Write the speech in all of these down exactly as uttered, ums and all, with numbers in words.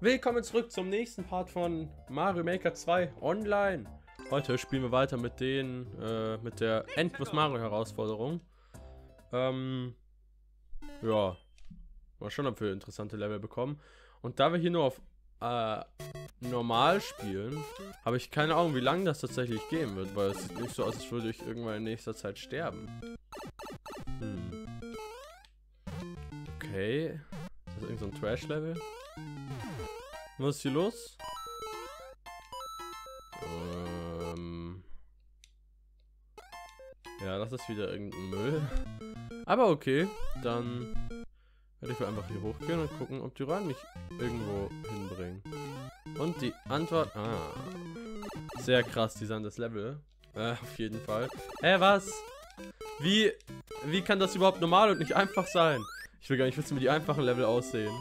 Willkommen zurück zum nächsten Part von Mario Maker zwei Online. Heute spielen wir weiter mit den, äh, mit der Endlos Mario Herausforderung. Ähm, ja, mal schauen, ob wir interessante Level bekommen. Und da wir hier nur auf äh, normal spielen, habe ich keine Ahnung, wie lange das tatsächlich gehen wird, weil es sieht nicht so aus, als würde ich irgendwann in nächster Zeit sterben. Hm. Okay. Ist das irgend so ein Trash-Level? Was ist hier los? Ähm ja, das ist wieder irgendein Müll. Aber okay, dann werde ich wohl einfach hier hochgehen und gucken, ob die Rollen mich irgendwo hinbringen. Und die Antwort... Ah. Sehr krass, design das Level. Äh, auf jeden Fall. Hä, was? Wie... Wie kann das überhaupt normal und nicht einfach sein? Ich will gar nicht wissen, wie die einfachen Level aussehen.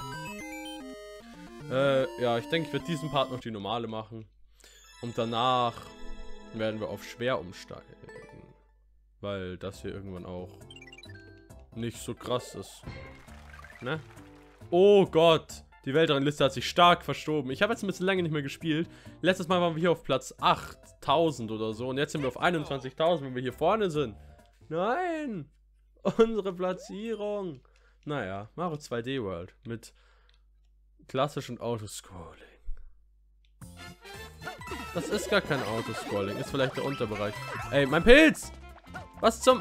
Äh, ja, ich denke, ich werde diesen Part noch die normale machen. Und danach werden wir auf schwer umsteigen. Weil das hier irgendwann auch nicht so krass ist. Ne? Oh Gott! Die Weltrangliste hat sich stark verschoben. Ich habe jetzt ein bisschen länger nicht mehr gespielt. Letztes Mal waren wir hier auf Platz achttausend oder so. Und jetzt sind wir auf einundzwanzigtausend, wenn wir hier vorne sind. Nein! Unsere Platzierung! Naja, Mario zwei D World mit klassisch und Autoscrolling. Das ist gar kein Autoscrolling, ist vielleicht der Unterbereich. Ey, mein Pilz! Was zum...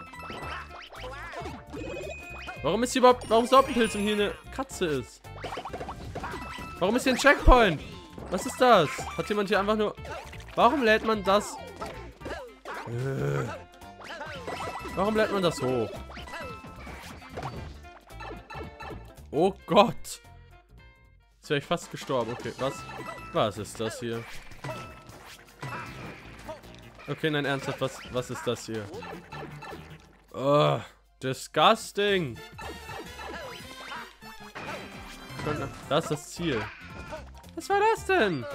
Warum ist hier überhaupt... Warum ist überhaupt ein Pilz und hier eine Katze ist? Warum ist hier ein Checkpoint? Was ist das? Hat jemand hier einfach nur... Warum lädt man das... Äh. Warum lädt man das hoch? Oh Gott! Jetzt wäre ich fast gestorben. Okay, was? Was ist das hier? Okay, nein, ernsthaft, was, was ist das hier? Oh, disgusting! Das ist das Ziel. Was war das denn?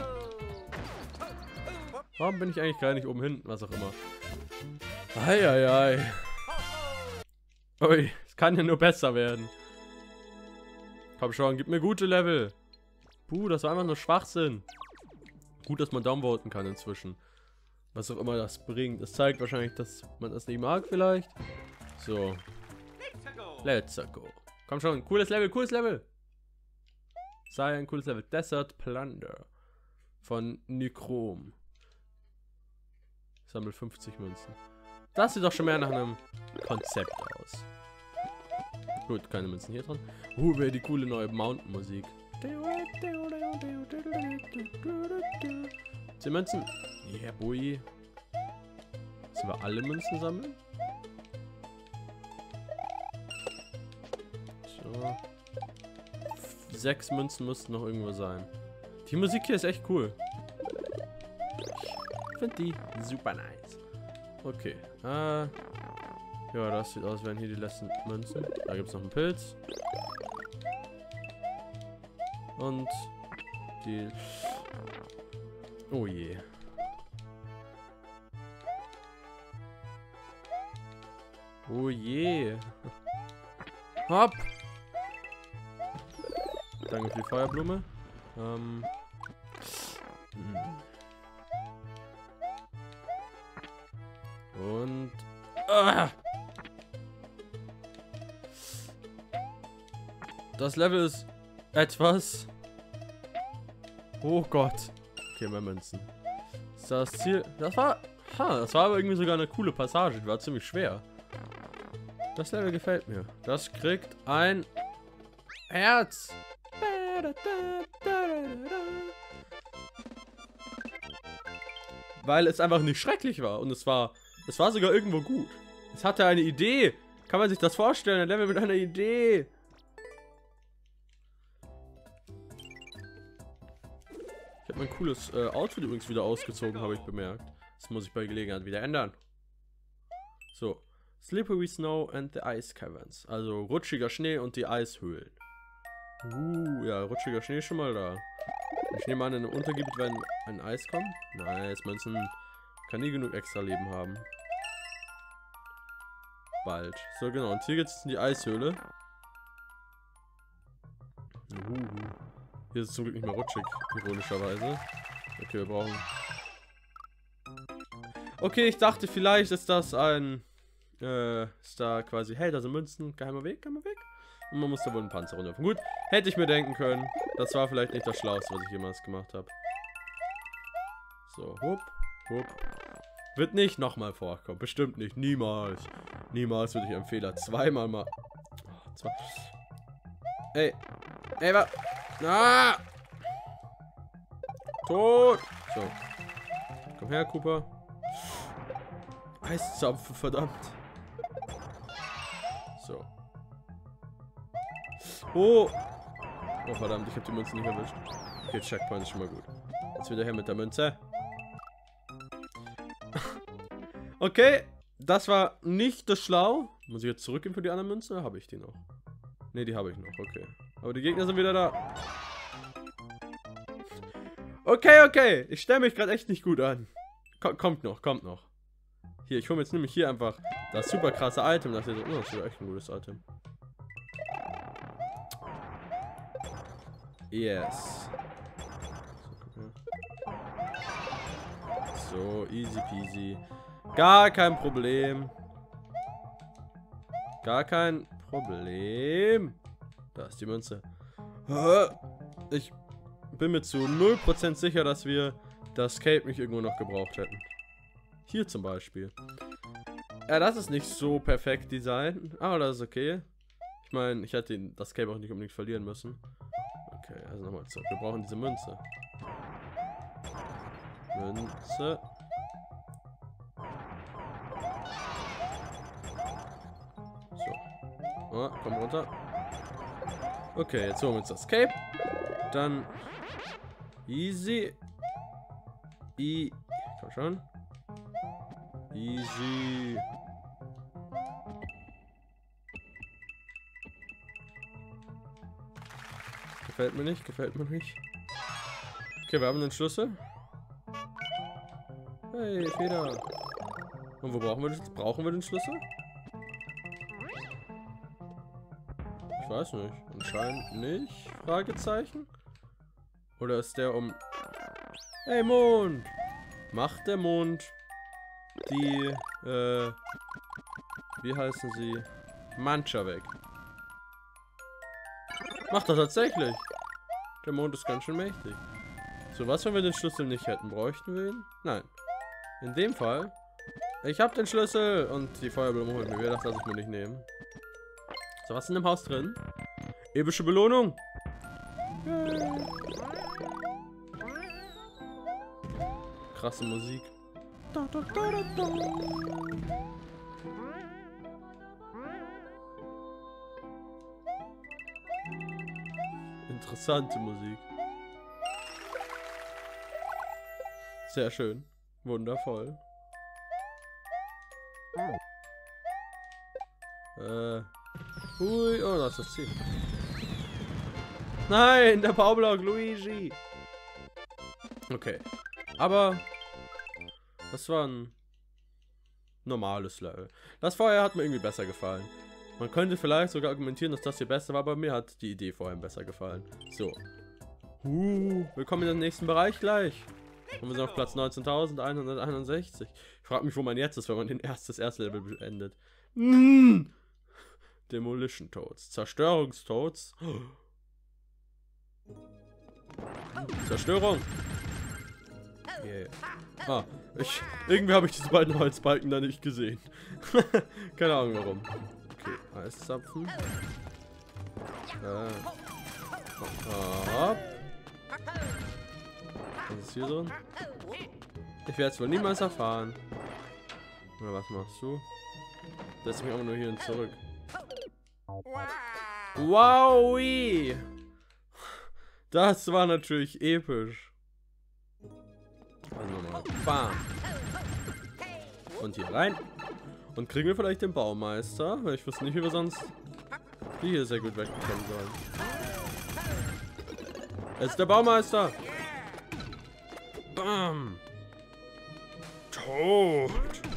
Warum bin ich eigentlich gar nicht oben hinten? Was auch immer. Eieiei. Ui, es kann ja nur besser werden. Komm schon, gib mir gute Level. Puh, das war einfach nur Schwachsinn. Gut, dass man downvoten kann inzwischen. Was auch immer das bringt. Das zeigt wahrscheinlich, dass man das nicht mag vielleicht. So. Let's go. Komm schon, cooles Level, cooles Level. Sei ein cooles Level. Desert Plunder. Von Nichrome. Sammel fünfzig Münzen. Das sieht doch schon mehr nach einem Konzept aus. Gut, keine Münzen hier dran. Uh, wäre die coole neue Mountain-Musik. zehn Münzen. Yeah, boy. Sollen wir alle Münzen sammeln? So. Sechs Münzen müssten noch irgendwo sein. Die Musik hier ist echt cool. Ich finde die super nice. Okay. Äh. Ja, das sieht aus, wären hier die letzten Münzen. Da gibt es noch einen Pilz. Und die... Oh je. Oh je. Hopp! Danke für die Feuerblume. Ähm. Und... Ah! Das Level ist etwas... Oh Gott. Okay, mehr Münzen. Ist das Ziel? Das war... Ha, das war aber irgendwie sogar eine coole Passage. Die war ziemlich schwer. Das Level gefällt mir. Das kriegt ein... Herz. Weil es einfach nicht schrecklich war. Und es war... Es war sogar irgendwo gut. Es hatte eine Idee. Kann man sich das vorstellen? Ein Level mit einer Idee. Ich habe mein cooles äh, Outfit übrigens wieder ausgezogen, habe ich bemerkt. Das muss ich bei Gelegenheit wieder ändern. So. Slippery Snow and the Ice Caverns. Also rutschiger Schnee und die Eishöhlen. Uh, ja, rutschiger Schnee ist schon mal da. Ich nehme an, in einem Untergebiet werden ein Eis kommen. Nice, Münzen kann nie genug extra Leben haben. Bald. So, genau. Und hier geht es in die Eishöhle. Uh. Hier ist es zum Glück nicht mehr rutschig, ironischerweise. Okay, wir brauchen... Okay, ich dachte, vielleicht ist das ein... Äh, ist da quasi... Hey, da sind Münzen. Geheimer Weg, geheimer Weg. Und man muss da wohl einen Panzer runterfahren. Gut, hätte ich mir denken können. Das war vielleicht nicht das Schlauste, was ich jemals gemacht habe. So, hup, hup. Wird nicht nochmal vorkommen. Bestimmt nicht. Niemals. Niemals würde ich einen Fehler zweimal mal... Oh, zwei. Ey. Ey, was? Ah! Tot! So. Komm her, Cooper. Eiszapfen, verdammt. So. Oh! Oh, verdammt, ich habe die Münze nicht erwischt. Okay, Checkpoint ist schon mal gut. Jetzt wieder her mit der Münze. Okay, das war nicht das Schlau. Muss ich jetzt zurückgehen für die anderen Münzen oder habe ich die noch? Ne, die habe ich noch, okay. Aber die Gegner sind wieder da. Okay, okay. Ich stelle mich gerade echt nicht gut an. Ko- kommt noch, kommt noch. Hier, ich hole mir jetzt nämlich hier einfach das super krasse Item. Das, hier so, oh, das ist ja echt ein gutes Item. Yes. So, easy peasy. Gar kein Problem. Gar kein Problem. Da ist die Münze. Ich bin mir zu null Prozent sicher, dass wir das Cape nicht irgendwo noch gebraucht hätten. Hier zum Beispiel. Ja, das ist nicht so perfekt designt. Aber das ist okay. Ich meine, ich hätte das Cape auch nicht unbedingt verlieren müssen. Okay, also nochmal zurück. Wir brauchen diese Münze. Münze. So. Oh, komm runter. Okay, jetzt holen wir uns das Cape. Dann easy. I. Komm schon. Easy. Gefällt mir nicht, gefällt mir nicht. Okay, wir haben den Schlüssel. Hey, Feder. Und wo brauchen wir den, brauchen wir den Schlüssel? Ich weiß nicht. Anscheinend nicht. Fragezeichen. Oder ist der um... Hey, Mond! Macht der Mond die, äh... wie heißen sie? Mancha weg. Macht er tatsächlich. Der Mond ist ganz schön mächtig. So, was, wenn wir den Schlüssel nicht hätten? Bräuchten wir ihn? Nein. In dem Fall... Ich hab den Schlüssel! Und die Feuerblume holt mir wieder. Das lasse ich mir nicht nehmen. So, was ist in dem Haus drin? Epische Belohnung! Yay. Krasse Musik. Da, da, da, da, da. Interessante Musik. Sehr schön. Wundervoll. Äh. Hui, oh, das ist das Ziel. Nein, der Baublock, Luigi. Okay. Aber das war ein normales Level. Das vorher hat mir irgendwie besser gefallen. Man könnte vielleicht sogar argumentieren, dass das hier besser war, aber mir hat die Idee vorher besser gefallen. So. Uh, willkommen in den nächsten Bereich gleich. Und wir sind auf Platz neunzehntausendeinhunderteinundsechzig. Ich frage mich, wo man jetzt ist, wenn man den erst, das erste Level beendet. Mm. Demolition Toads. Zerstörungstoads. Zerstörung. Yeah. Ah, ich, irgendwie habe ich diese beiden Holzbalken da nicht gesehen. Keine Ahnung warum. Okay, Eiszapfen. Äh. Hopp. Was ist hier drin? Ich werde es wohl niemals erfahren. Na, was machst du? Setz mich auch nur hierhin zurück. Wowie! Das war natürlich episch. Also nochmal. Bam. Und hier rein. Und kriegen wir vielleicht den Baumeister? Weil ich wusste nicht, wie wir sonst die hier sehr gut wegbekommen sollen. Es ist der Baumeister. Bam. Tot.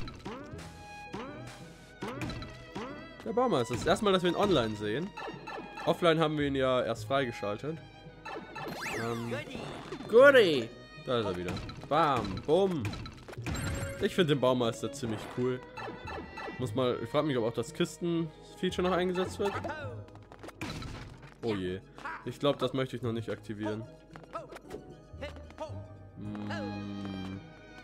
Der Baumeister. Das ist das erste Mal, dass wir ihn online sehen. Offline haben wir ihn ja erst freigeschaltet. Ähm, Goodie! Da ist er wieder. Bam, bumm. Ich finde den Baumeister ziemlich cool. Muss mal, ich frage mich, ob auch das Kisten-Feature noch eingesetzt wird. Oh je. Ich glaube, das möchte ich noch nicht aktivieren. Hm.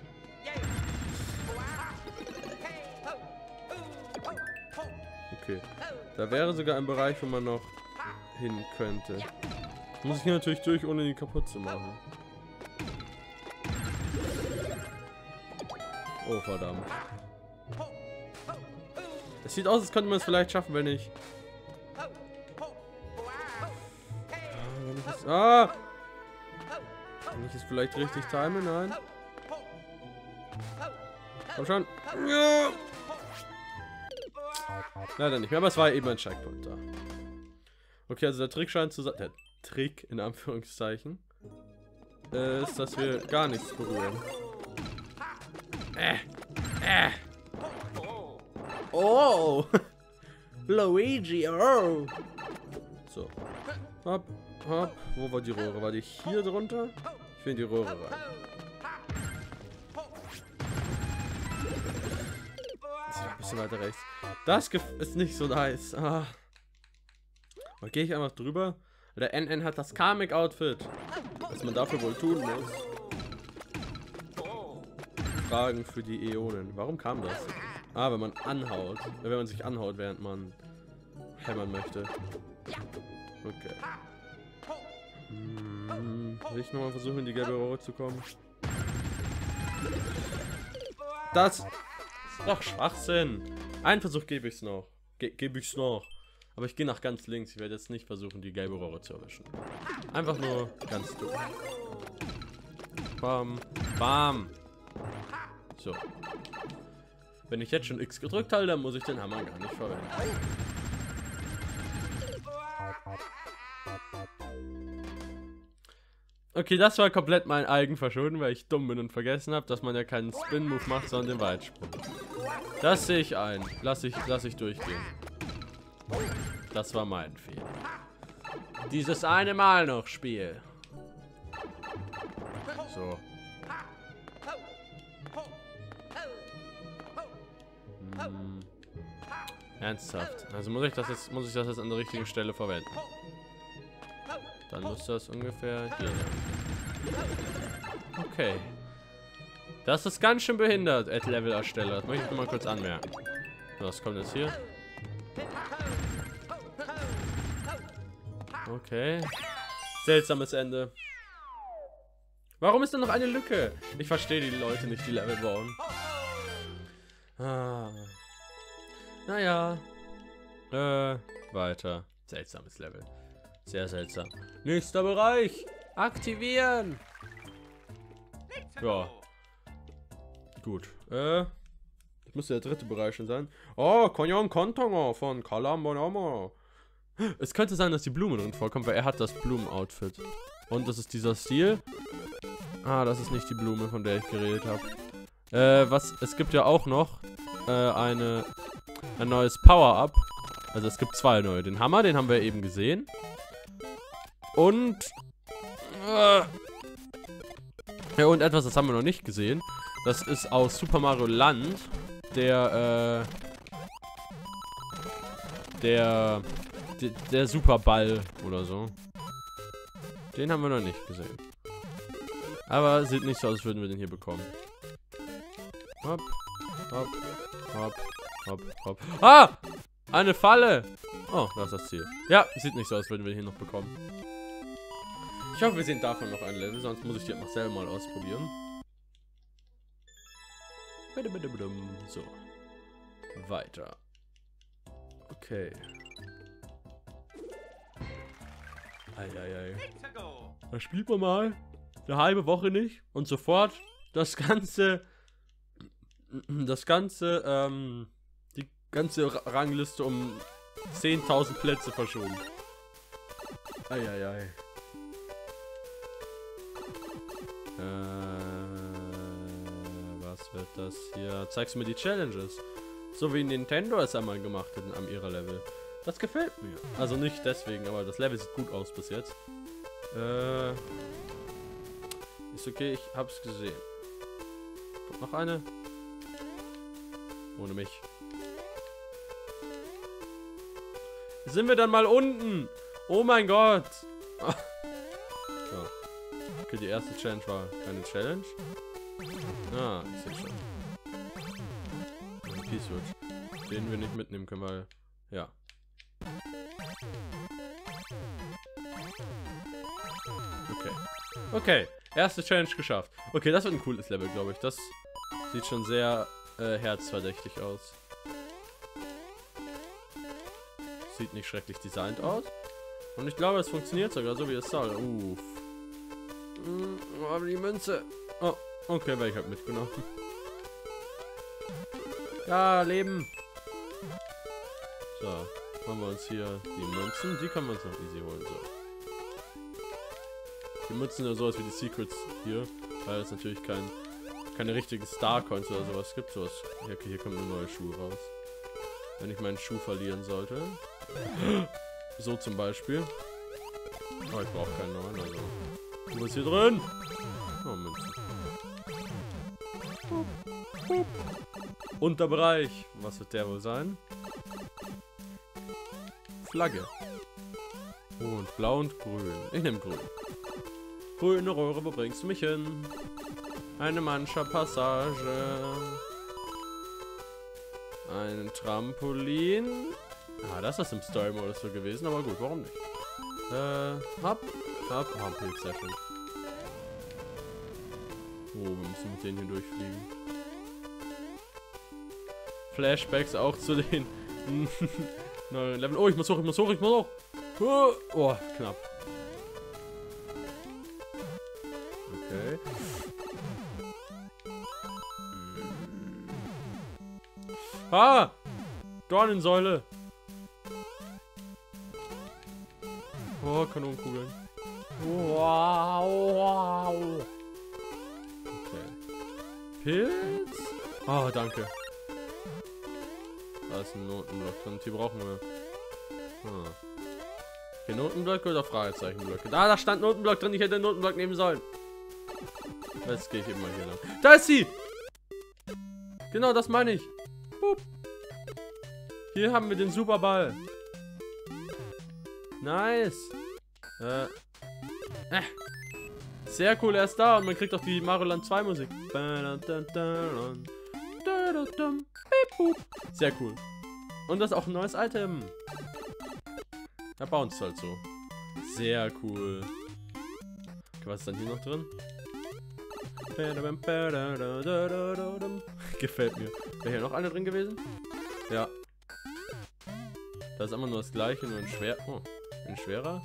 Okay. Da wäre sogar ein Bereich, wo man noch hin könnte. Muss ich hier natürlich durch, ohne ihn kaputt zu machen. Oh, verdammt. Es sieht aus, als könnte man es vielleicht schaffen, wenn ich... Wenn ich es... Ah! Wenn ich es vielleicht richtig time? Nein. Komm schon. Ja! Leider nicht mehr, aber es war eben ein Checkpoint da. Okay, also der Trick scheint zu sein... Der Trick, in Anführungszeichen, ist, dass wir gar nichts berühren. Äh, äh. Oh! Luigi, oh! So. Hopp, hopp. Wo war die Röhre? War die hier drunter? Ich will in die Röhre rein. Das ist ein bisschen weiter rechts. Das ist nicht so nice. Ah. Mal gehe ich einfach drüber. Der N N hat das Kamek-Outfit. Was man dafür wohl tun muss. Fragen für die Äonen. Warum kam das? Ah, wenn man anhaut. Wenn man sich anhaut, während man hämmern möchte. Okay. Hm, will ich nochmal versuchen, in die gelbe Rohre zu kommen? Das ist doch Schwachsinn. Einen Versuch gebe ich es noch. Ge gebe ich es noch. Aber ich gehe nach ganz links. Ich werde jetzt nicht versuchen, die gelbe Rohre zu erwischen. Einfach nur ganz durch. Bam. Bam. So. Wenn ich jetzt schon X gedrückt habe, dann muss ich den Hammer gar nicht verwenden. Okay, das war komplett mein Eigenverschulden, weil ich dumm bin und vergessen habe, dass man ja keinen Spin-Move macht, sondern den Weitsprung. Das sehe ich ein. Lass ich, lass ich durchgehen. Das war mein Fehler. Dieses eine Mal noch, Spiel. So. Hm. Ernsthaft. Also muss ich das jetzt, muss ich das jetzt an der richtigen Stelle verwenden. Dann muss das ungefähr hier sein. Okay. Das ist ganz schön behindert, Ad-Level-Ersteller. Das möchte ich nur mal kurz anmerken. Was kommt jetzt hier? Okay. Seltsames Ende. Warum ist denn noch eine Lücke? Ich verstehe die Leute nicht, die Level bauen. Ah. Naja. Äh, weiter. Seltsames Level. Sehr seltsam. Nächster Bereich. Aktivieren. Ja. Gut. Äh. Das müsste der dritte Bereich schon sein. Oh, Konyon Kontonger von Kalambonama. Es könnte sein, dass die Blume drin vorkommt, weil er hat das Blumen-Outfit. Und das ist dieser Stil. Ah, das ist nicht die Blume, von der ich geredet habe. Äh, was, es gibt ja auch noch äh, eine, ein neues Power-Up. Also es gibt zwei neue. Den Hammer, den haben wir eben gesehen. Und... Äh, ja, und etwas, das haben wir noch nicht gesehen. Das ist aus Super Mario Land. Der, äh... Der... Der, der Superball oder so. Den haben wir noch nicht gesehen. Aber sieht nicht so aus, als würden wir den hier bekommen. Hopp, hopp, hopp, hopp, hopp. Ah! Eine Falle! Oh, das ist das Ziel. Ja, sieht nicht so aus, als würden wir den hier noch bekommen. Ich hoffe, wir sehen davon noch ein Level, sonst muss ich die noch selber mal ausprobieren. So. Weiter. Okay. Eieiei. Da spielt man mal eine halbe Woche nicht und sofort das ganze, das ganze, ähm, die ganze Rangliste um zehntausend Plätze verschoben. Eieiei. Äh, was wird das hier? Zeigst du mir die Challenges? So wie Nintendo es einmal gemacht hat an ihrer Level. Das gefällt mir. Also nicht deswegen, aber das Level sieht gut aus bis jetzt. Äh, okay, ich hab's gesehen. Kommt noch eine? Ohne mich. Sind wir dann mal unten? Oh mein Gott. So. Okay, die erste Challenge war keine Challenge. Ah, ich sehe schon. Ein P-Switch. Den wir nicht mitnehmen können, weil... Ja. Okay. Okay. Erste Challenge geschafft. Okay, das wird ein cooles Level, glaube ich. Das sieht schon sehr äh, herzverdächtig aus. Sieht nicht schrecklich designt aus. Und ich glaube, es funktioniert sogar so, wie es soll. Uff. Mm, aber die Münze. Oh, okay, werde ich halt mitgenommen. Ja, Leben. So, haben wir uns hier die Münzen. Die können wir uns noch easy holen. So. Die Münzen sind so aus wie die Secrets hier, weil es natürlich kein, keine richtigen Star-Coins oder sowas gibt. Sowas. Hier, hier kommt eine neue Schuh raus. Wenn ich meinen Schuh verlieren sollte. So zum Beispiel. Oh, ich brauche keinen neuen, also. Du bist hier drin. Oh, Münzen. Unterbereich. Was wird der wohl sein? Flagge. Und blau und grün. Ich nehme grün. Grüne Röhre, wo bringst du mich hin? Eine Mancha-Passage. Ein Trampolin. Ah, das ist im Story-Modus so gewesen, aber gut, warum nicht? Äh, hab, hab, hab, Pilz, sehr schön. Oh, wir müssen mit denen hier durchfliegen. Flashbacks auch zu den neuen Leveln. Oh, ich muss hoch, ich muss hoch, ich muss hoch. Oh, oh knapp. Okay. Ah! Dornensäule. Oh, Kanonenkugeln. Wow. Okay. Pilz? Oh, danke. Da ist ein Notenblock drin. Die brauchen wir. Ah. Okay, Notenblöcke oder Fragezeichenblöcke? Da, da stand Notenblock drin. Ich hätte den Notenblock nehmen sollen. Jetzt gehe ich eben mal hier lang. Da ist sie! Genau, das meine ich. Boop. Hier haben wir den Superball. Nice. Äh. äh. Sehr cool, er ist da und man kriegt auch die Mario Land zwei Musik. Sehr cool. Und das ist auch ein neues Item. Er bounced halt so. Sehr cool. Okay, was ist dann hier noch drin? Gefällt mir. Wäre hier noch eine drin gewesen? Ja. Da ist immer nur das gleiche, nur ein schwer. Oh, ein schwerer.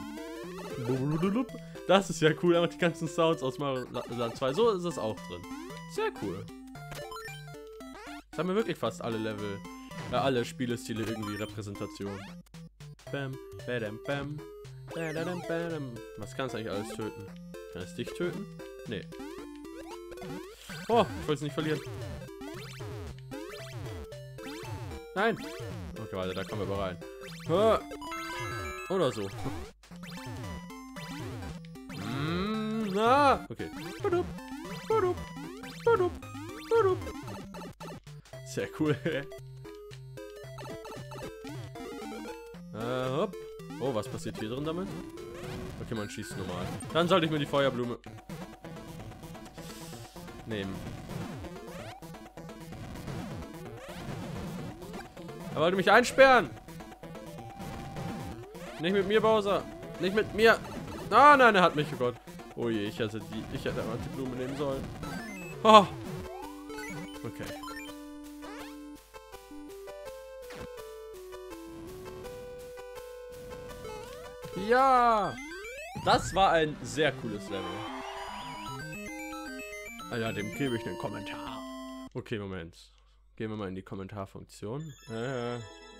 Das ist ja cool, einfach die ganzen Sounds aus Mario Land zwei. So ist es auch drin. Sehr cool. Jetzt haben wir wirklich fast alle Level, äh, alle Spielestile irgendwie Repräsentation. Bam, badam, bam, badam, badam. Was kannst du eigentlich alles töten? Kann es dich töten? Nee. Oh, ich wollte es nicht verlieren. Nein! Okay, warte, da kommen wir aber rein. Oder so. Mm, ah, okay. Sehr cool. äh, hopp. Oh, was passiert hier drin damit? Okay, man schießt normal. Dann sollte ich mir die Feuerblume nehmen. Er wollte mich einsperren. Nicht mit mir, Bowser. Nicht mit mir. Ah, nein, er hat mich. Oh Gott. Oh je, ich hätte die, ich hätte einfach die Blume nehmen sollen. Oh. Okay. Ja. Das war ein sehr cooles Level. Alter, dem gebe ich einen Kommentar. Okay, Moment. Gehen wir mal in die Kommentarfunktion. Äh.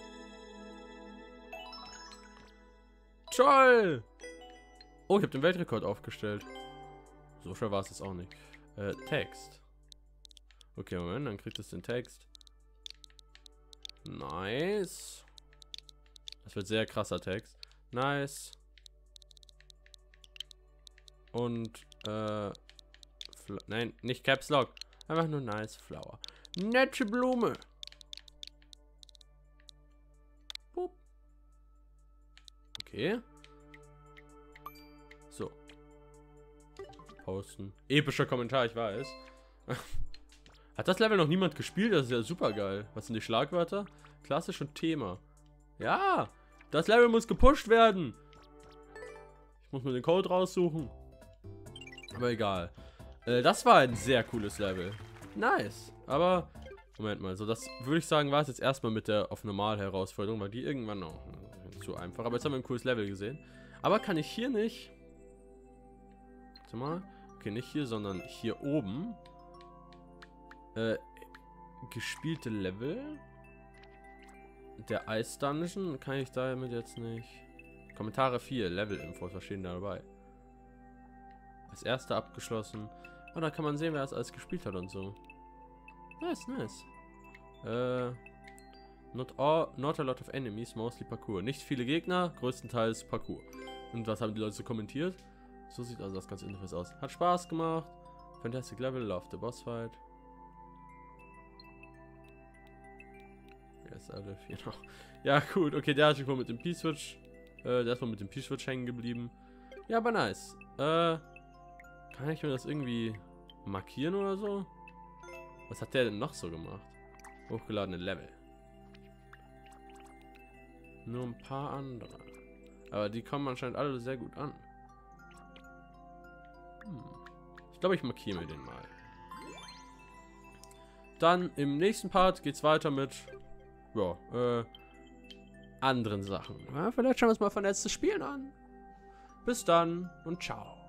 Toll! Oh, ich habe den Weltrekord aufgestellt. So schwer war es jetzt auch nicht. Äh, Text. Okay, Moment, dann kriegt es den Text. Nice. Das wird sehr krasser Text. Nice. Und, äh, Fl Nein, nicht Caps Lock. Einfach nur nice flower. Nette Blume. Boop. Okay. So. Posten. Epischer Kommentar, ich weiß. Hat das Level noch niemand gespielt? Das ist ja super geil. Was sind die Schlagwörter? Klassisch und Thema. Ja, das Level muss gepusht werden. Ich muss mir den Code raussuchen. Aber egal. Äh, das war ein sehr cooles Level. Nice. Aber, Moment mal. So, das würde ich sagen, war es jetzt erstmal mit der auf normal Herausforderung, weil die irgendwann auch äh, zu einfach. Aber jetzt haben wir ein cooles Level gesehen. Aber kann ich hier nicht... Warte mal. Okay, nicht hier, sondern hier oben. Äh, gespielte Level. Der Ice Dungeon. Kann ich damit jetzt nicht... Kommentare vier. Level-Infos. Was stehen da dabei? Als erster abgeschlossen. Und da kann man sehen, wer es alles gespielt hat und so. Nice, nice. Äh, not, all, not a lot of enemies, mostly Parkour. Nicht viele Gegner, größtenteils Parkour. Und was haben die Leute so kommentiert? So sieht also das ganze Interface aus. Hat Spaß gemacht. Fantastic Level, love the boss fight. Yes, alle vier noch. Ja, gut, okay, der hat sich wohl mit dem P-Switch. Äh, der ist wohl mit dem P-Switch hängen geblieben. Ja, aber nice. Äh, kann ich mir das irgendwie markieren oder so? Was hat der denn noch so gemacht? Hochgeladene Level. Nur ein paar andere. Aber die kommen anscheinend alle sehr gut an. Hm. Ich glaube, ich markiere mir den mal. Dann im nächsten Part geht es weiter mit ja, äh, anderen Sachen. Ja, vielleicht schauen wir uns mal vernetztes Spielen an. Bis dann und ciao.